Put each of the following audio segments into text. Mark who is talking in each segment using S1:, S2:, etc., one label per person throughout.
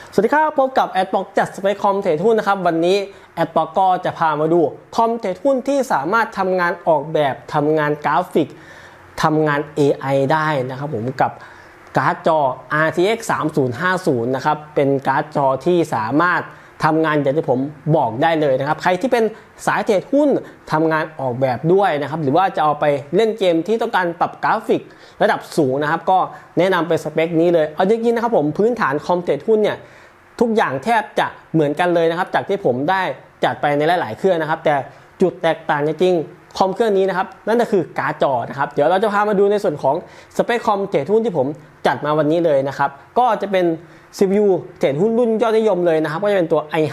S1: สวัสดีครับพบกับแอดบ็อกจัดสเปคคอมเทรดหุ้นนะครับวันนี้แอดบ็อกก็จะพามาดูคอมเทรดหุ้นที่สามารถทำงานออกแบบทำงานกราฟิกทำงาน AI ได้นะครับผมกับการ์ดจอ RTX 3050นะครับเป็นการ์ดจอที่สามารถทำงานอย่างที่ผมบอกได้เลยนะครับใครที่เป็นสายเทรดหุ้นทำงานออกแบบด้วยนะครับหรือว่าจะเอาไปเล่นเกมที่ต้องการปรับกราฟิกระดับสูงนะครับก็แนะนำเป็นสเปคนี้เลยเอาจริงๆนะครับผมพื้นฐานคอมเทรดหุ้นเนี่ยทุกอย่างแทบจะเหมือนกันเลยนะครับจากที่ผมได้จัดไปในหลายๆเครื่องนะครับแต่จุดแตกต่างจริงๆคอมเครื่องนี้นะครับนั่นก็คือการ์ดจอนะครับเดี๋ยวเราจะพามาดูในส่วนของสเปคคอมเทรดหุ้นที่ผมจัดมาวันนี้เลยนะครับก็จะเป็น CPU เทรดหุ้นรุ่นยอดนิยมเลยนะครับก็จะเป็นตัว i5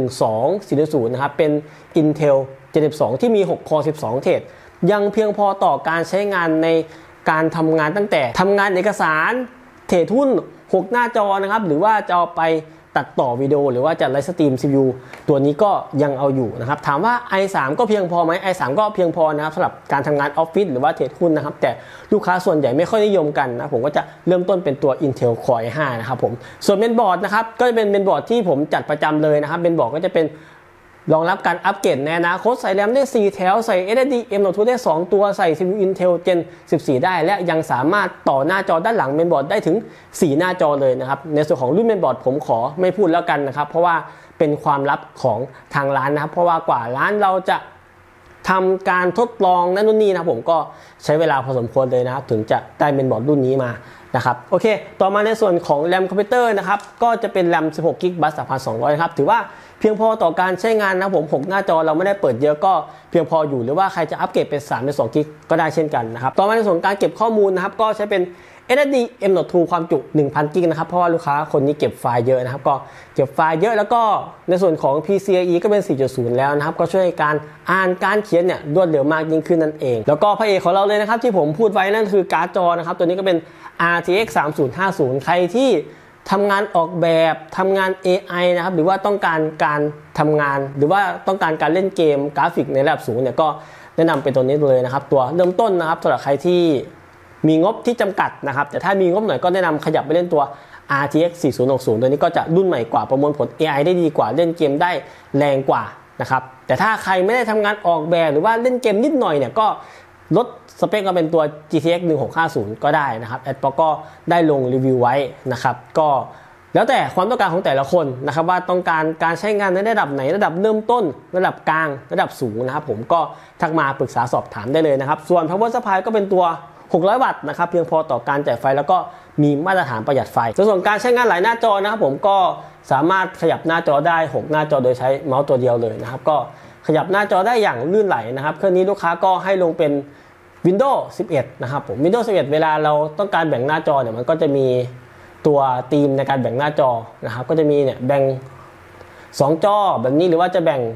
S1: 12400นะครับเป็น Intel 72ที่มี6 Core 12 เทรดยังเพียงพอต่อการใช้งานในการทำงานตั้งแต่ทำงานเอกสารเทรดหุ้น6หน้าจอนะครับหรือว่าจะเอาไปตัดต่อวิดีโอหรือว่าจะไลฟ์สตรีม CPU ตัวนี้ก็ยังเอาอยู่นะครับถามว่า i3 ก็เพียงพอไหม i3 ก็เพียงพอนะครับสำหรับการทำงานออฟฟิศหรือว่าเทรดหุ้นนะครับแต่ลูกค้าส่วนใหญ่ไม่ค่อยนิยมกันนะผมก็จะเริ่มต้นเป็นตัว Intel Core i5 นะครับผมส่วนเมนบอร์ดนะครับก็จะเป็นเมนบอร์ดที่ผมจัดประจำเลยนะครับเมนบอร์ดก็จะเป็นรองรับการอัปเกรดในอนาคตใส่แรมได้4แถวใส่ SSD M.2 ได้2ตัวใส่ CPU Intel Gen 14ได้และยังสามารถต่อหน้าจอด้านหลังเมนบอร์ดได้ถึง4หน้าจอเลยนะครับในส่วนของรุ่นเมนบอร์ดผมขอไม่พูดแล้วกันนะครับเพราะว่าเป็นความลับของทางร้านนะครับเพราะว่ากว่าร้านเราจะทำการทดลองนั่นนู่นนี่นะผมก็ใช้เวลาพอสมควรเลยนะครับถึงจะได้เมนบอร์ดรุ่นนี้มานะครับโอเคต่อมาในส่วนของแรมคอมพิวเตอร์นะครับก็จะเป็นแรม16 GB Bus 3200ครับถือว่าเพียงพอต่อการใช้งานนะผม6หน้าจอเราไม่ได้เปิดเยอะก็เพียงพออยู่หรือว่าใครจะอัปเกรดเป็น3 2 GB ก็ได้เช่นกันนะครับต่อมาในส่วนการเก็บข้อมูลนะครับก็ใช้เป็น SSD M.2 ความจุ 1000 GB นะครับเพราะว่าลูกค้าคนนี้เก็บไฟล์เยอะนะครับก็เก็บไฟล์เยอะแล้วก็ในส่วนของ PCIe ก็เป็น 4.0 แล้วนะครับก็ช่วยการอ่านการเขียนเนี่ยรวดเร็วมากยิ่งขึ้นนั่นเองแล้วก็พระเอกของเราเลยนะครับที่ผมพูดไว้นั่นคือการ์ดจอนะครับตัวนี้ก็เป็น RTX 3050ใครที่ทำงานออกแบบทำงาน AI นะครับหรือว่าต้องการการทำงานหรือว่าต้องการการเล่นเกมกราฟิกในระดับสูงเนี่ยก็แนะนำเป็นตัวนี้เลยนะครับตัวเริ่มต้นนะครับสำหรับใครที่มีงบที่จำกัดนะครับแต่ถ้ามีงบหน่อยก็แนะนำขยับไปเล่นตัว RTX 4060ตัวนี้ก็จะรุ่นใหม่กว่าประมวลผล AI ได้ดีกว่าเล่นเกมได้แรงกว่านะครับแต่ถ้าใครไม่ได้ทำงานออกแบบหรือว่าเล่นเกมนิดหน่อยเนี่ยก็ลดสเปคก็เป็นตัว GTX 1650ก็ได้นะครับแอดบ็อกก็ได้ลงรีวิวไว้นะครับก็แล้วแต่ความต้องการของแต่ละคนนะครับว่าต้องการการใช้งานในระดับไหนระดับเริ่มต้นระดับกลางระดับสูงนะครับผมก็ทักมาปรึกษาสอบถามได้เลยนะครับส่วน Power Supply ก็เป็นตัว600 วัตต์นะครับเพียงพอต่อการจ่ายไฟแล้วก็มีมาตรฐานประหยัดไฟส่วนการใช้งานหลายหน้าจอนะครับผมก็สามารถขยับหน้าจอได้6หน้าจอโดยใช้เมาส์ตัวเดียวเลยนะครับก็ขยับหน้าจอได้อย่างลื่นไหลนะครับเครื่องนี้ลูกค้าก็ให้ลงเป็น Windows 11 นะครับผม Windows 11 เวลาเราต้องการแบ่งหน้าจอเนี่ยมันก็จะมีตัวธีมในการแบ่งหน้าจอนะครับก็จะมีเนี่ยแบ่ง2จอแบบนี้หรือว่าจะแบ่ง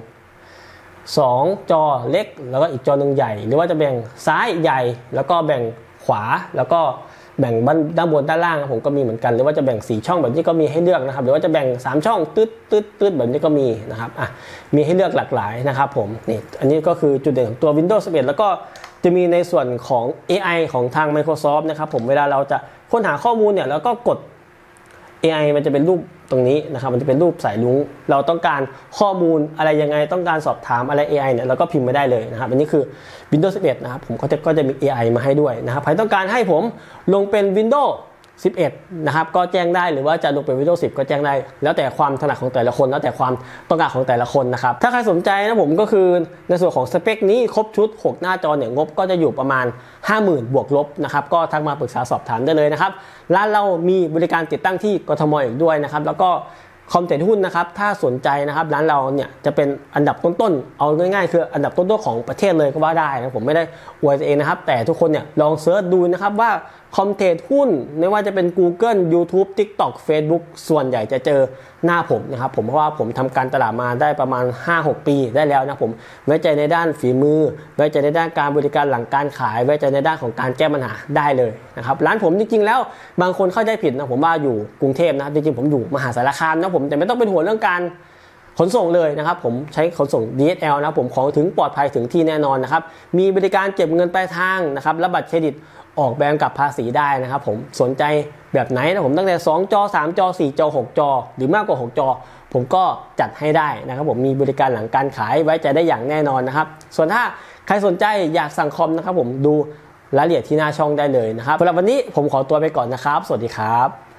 S1: 2จอเล็กแล้วก็อีกจอหนึ่งใหญ่หรือว่าจะแบ่งซ้ายใหญ่แล้วก็แบ่งขวาแล้วก็แบ่งด้านบนด้านล่างผมก็มีเหมือนกันหรือว่าจะแบ่ง4ช่องแบบนี้ก็มีให้เลือกนะครับหรือว่าจะแบ่ง3ช่องตืดแบบนี้ก็มีนะครับมีให้เลือกหลากหลายนะครับผมนี่อันนี้ก็คือจุดเด่นของตัว Windows 11 แล้วก็จะมีในส่วนของ AI ของทาง Microsoft นะครับผมเวลาเราจะค้นหาข้อมูลเนี่ยแล้วก็กด AI มันจะเป็นรูปตรงนี้นะครับมันจะเป็นรูปสายรุ้งเราต้องการข้อมูลอะไรยังไงต้องการสอบถามอะไร AI เนี่ยเราก็พิมพ์มาได้เลยนะครับอันนี้คือ Windows 11 นะครับผมก็จะมี AI มาให้ด้วยนะครับใครต้องการให้ผมลงเป็น Windows 11 นะครับก็แจ้งได้หรือว่าจะลงเป็น Windows 10 ก็แจ้งได้แล้วแต่ความถนัดของแต่ละคนแล้วแต่ความต้องการของแต่ละคนนะครับถ้าใครสนใจนะผมก็คือในส่วนของสเปคนี้ครบชุด6หน้าจอเนี่ยงบก็จะอยู่ประมาณ 50,000 บวกลบนะครับก็ทักมาปรึกษาสอบถามได้เลยนะครับร้านเรามีบริการติดตั้งที่กทมอีกด้วยนะครับแล้วก็คอมเทรดหุ้นนะครับถ้าสนใจนะครับร้านเราเนี่ยจะเป็นอันดับต้นๆเอาง่ายๆคืออันดับต้นๆของประเทศเลยก็ว่าได้นะผมไม่ได้อวยตัวเองนะครับแต่ทุกคนเนี่ยลองเสิร์ชดูนะครับว่าคอมเทรดหุ้นไม่ว่าจะเป็น Google YouTube TikTok Facebook ส่วนใหญ่จะเจอหน้าผมนะครับผมเพราะว่าผมทำการตลาดมาได้ประมาณ 5-6 ปีได้แล้วนะผมไว้ใจในด้านฝีมือไว้ใจในด้านการบริการหลังการขายไว้ใจในด้านของการแก้ปัญหาได้เลยนะครับร้านผมจริงๆแล้วบางคนเข้าใจผิดนะผมว่าอยู่กรุงเทพนะจริงๆผมอยู่มหาสารคามนะผมแต่ไม่ต้องเป็นห่วงเรื่องการขนส่งเลยนะครับผมใช้ขนส่ง DHL นะผมของถึงปลอดภัยถึงที่แน่นอนนะครับมีบริการเก็บเงินปลายทางนะครับและบัตรเครดิตออกแบบกับภาษีได้นะครับผมสนใจแบบไหนนะผมตั้งแต่2 จอ 3 จอ 4 จอ 6 จอหรือมากกว่า 6 จอผมก็จัดให้ได้นะครับผมมีบริการหลังการขายไว้ใจได้อย่างแน่นอนนะครับส่วนถ้าใครสนใจอยากสั่งคอมนะครับผมดูรายละเอียดที่หน้าช่องได้เลยนะครับสำหรับวันนี้ผมขอตัวไปก่อนนะครับสวัสดีครับ